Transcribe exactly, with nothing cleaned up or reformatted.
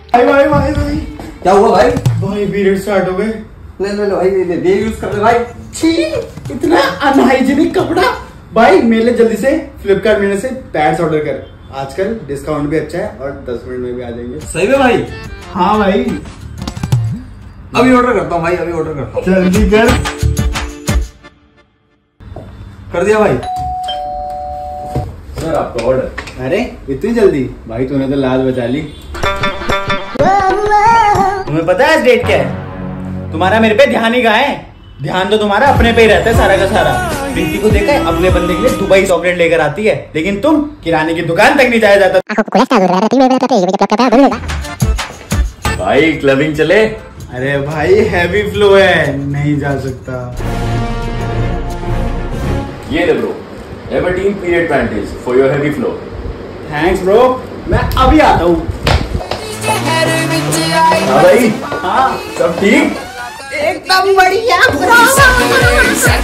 भाई भाई भाई भाई क्या हुआ भाई? भाई पीरियड स्टार्ट हो गए। ले ले लो भाई, ले ले यूज कर ले भाई। छी, इतना अनहाइजीनिक कपड़ा। भाई मेरे लिए जल्दी से फ्लिपकार्ट मिनट से पैड्स ऑर्डर कर, आजकल डिस्काउंट भी अच्छा है और दस मिनट में भी आ जाएंगे। सही में भाई? हाँ भाई, अभी ऑर्डर करता हूँ भाई, अभी ऑर्डर करता हूँ। जल्दी कर। कर दिया भाई। सर आपका ऑर्डर। अरे इतनी जल्दी? भाई तूने तो लाज बचा ली। तुम्हें पता है आज डेट क्या है? तुम्हारा मेरे पे ध्यान ही कहाँ है? ध्यान तो तुम्हारा अपने पे ही रहता है सारा का सारा। प्रीति को देखा है, अपने बंदे के लिए दुबई चॉकलेट लेकर आती है, लेकिन तुम किराने की दुकान तक नहीं जाया जाता। भाई क्लबिंग चले? अरे भाई हैवी फ्लो है, नहीं जा सकता। ये ले bro, Everteen period panties for your heavy flow. Thanks bro, मैं अभी आता हूँ। हाँ भाई, हाँ सब ठीक? एकदम बढ़िया।